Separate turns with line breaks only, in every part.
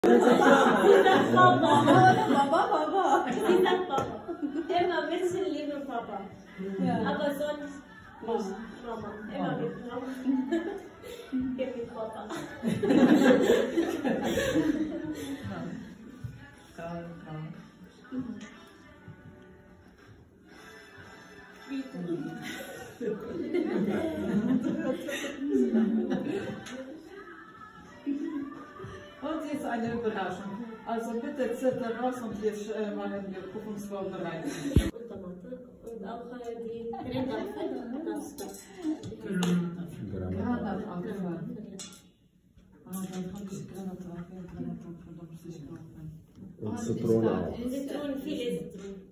Papa. Sie sagt Papa. Immer ein bisschen liebe Papa. Ja. Aber sonst Mama. Immer mit Mama. Gib mir Papa.
Und jetzt eine Überraschung. Also bitte Zettel raus und jetzt machen wir Prüfungsvorbereitung.
Und auch die Granatapfel.
Granatapfel. Dann kommt die Granatapfel, da muss ich kaufen.
Und Zitrone auch.
Zitronen, viele Zitronen.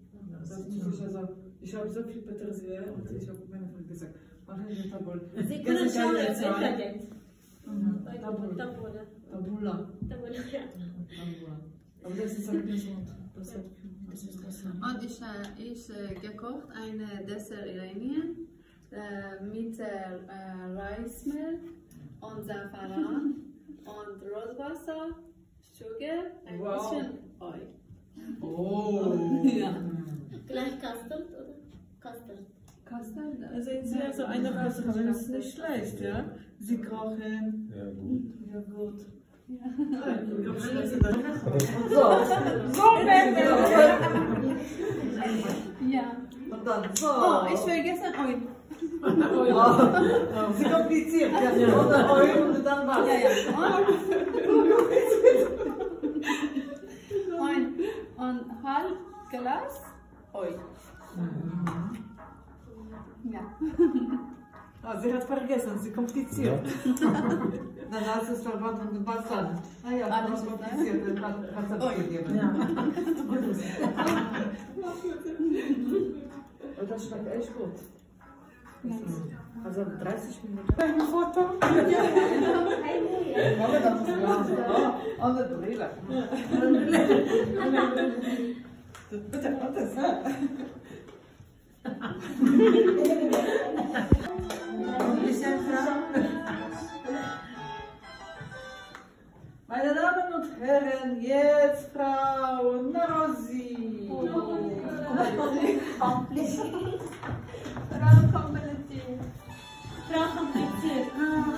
Ich habe so viel Petersilie und ich habe meine Freundin gesagt, machen wir Tabul.
Sie können schauen, wer kennt.
Tabula.
Ja.
Aber das ist ein gesund.
Und ich gekocht eine Dessert Iranien mit Reismehl und Safaran und Roswasser, Sugar, ein bisschen Oil.
Oh!
Ja.
Gleich Custard oder? Custard.
Custard?
Also so eine Restaurant ist nicht schlecht, ja? Sie kochen.
Ja, gut.
Ja, gut.
Ja.
So werden wir.
Ja.
Und dann so.
Oh, ich vergesse Oil.
Sie kompliziert, ja. Oder Oil und dann was?
Ja, ja. Und halb Glas Oil. Ja.
Ah, sie hat vergessen, sie kompliziert. Dann hast du es verwandt und was dann? Ah ja, das ist kompliziert, dann hat es gegeben. Ja. Und das schmeckt echt gut. Also 30 Minuten. Ein Foto? Ja. Ohne Brille. Bitte, das. Meine Damen und Herren, jetzt Frau Narosi.
Frau kompliziert.
Frau kompliziert.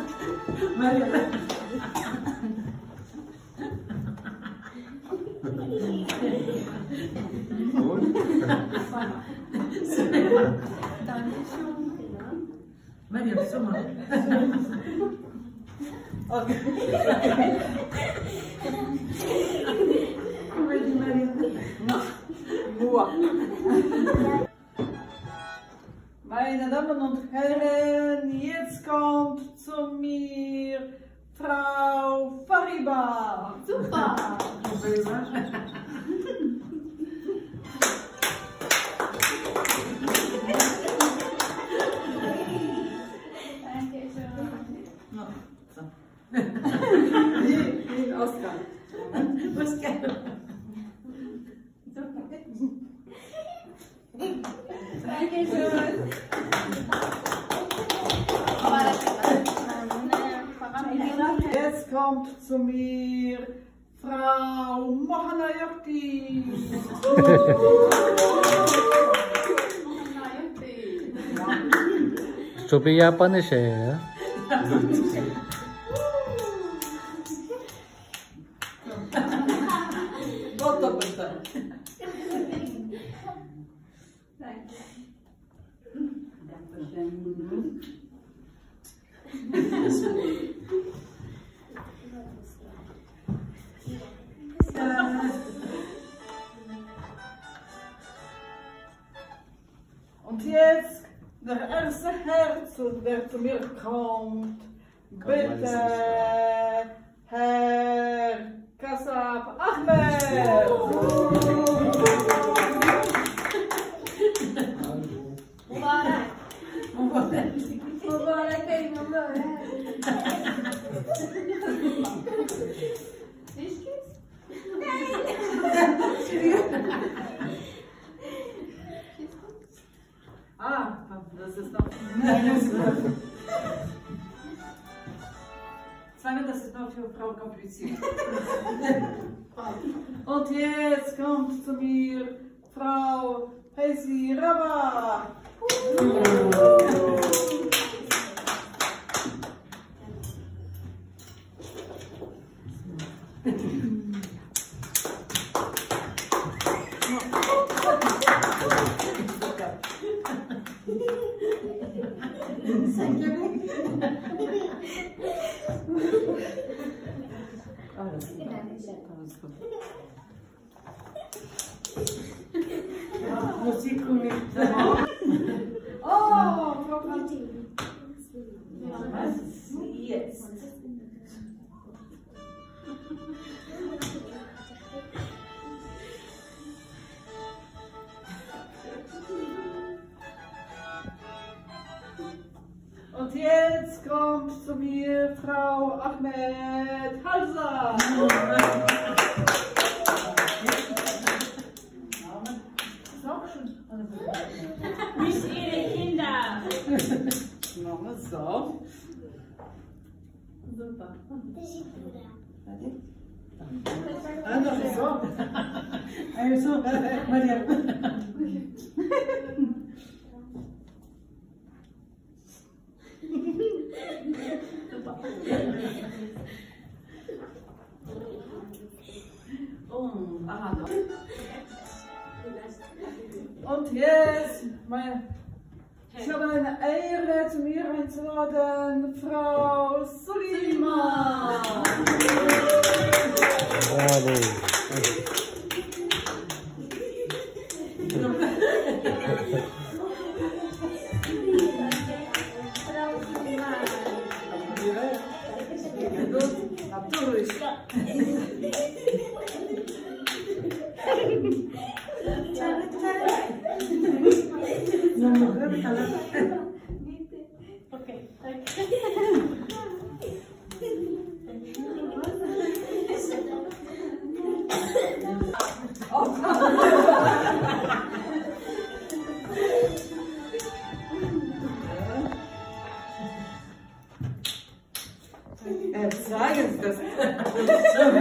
Dankeschön.
Mariam, so mal. Okay. Ready, Mariam? Meine Damen und Herren, jetzt kommt zu mir Frau Fariba.
Super.
Oscar. Oscar.
Dankeschön.
Jetzt kommt zu mir Frau Mohana Yokti.
Sophia pa na siya.
Gotovo bitte. Und jetzt der erste Herzog, der zu mir kommt. Bitte, Herr Kassab Ahmed.
Mubarak.
Mubarak.
Mubarak.
Ich geht's?
Ah, das ist noch. Sagen, das ist noch für Frau kompliziert. Und jetzt kommt zu mir Frau Hesi Raba. Musik mit. Oh, Frau Martin. Was? Jetzt. Und jetzt kommt zu mir Frau Ahmed Halsa.
Nicht ihre Kinder.
Machen wir so.
Super.
Noch so. Also, Maria. Und jetzt, ich habe eine Ehre, zu mir einzuladen, Frau Sulima.
Bravo.
Natürlich.
Okay.
Sagen Sie das.